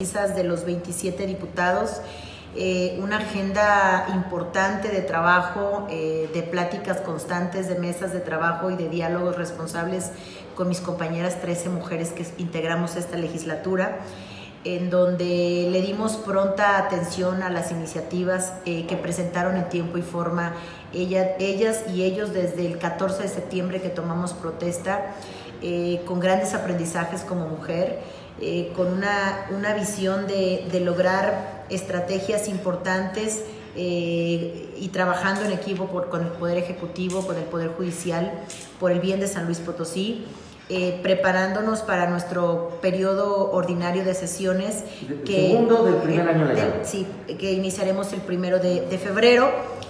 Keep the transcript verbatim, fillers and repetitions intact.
de los veintisiete diputados, eh, una agenda importante de trabajo, eh, de pláticas constantes, de mesas de trabajo y de diálogos responsables con mis compañeras trece mujeres que integramos esta legislatura, en donde le dimos pronta atención a las iniciativas eh, que presentaron en tiempo y forma ella, ellas y ellos desde el catorce de septiembre que tomamos protesta, eh, con grandes aprendizajes como mujer, eh, con una, una visión de, de lograr estrategias importantes eh, y trabajando en equipo por, con el Poder Ejecutivo, con el Poder Judicial, por el bien de San Luis Potosí. Eh, preparándonos para nuestro periodo ordinario de sesiones. Que, segundo del primer año legal. De, sí, que iniciaremos el primero de, de febrero.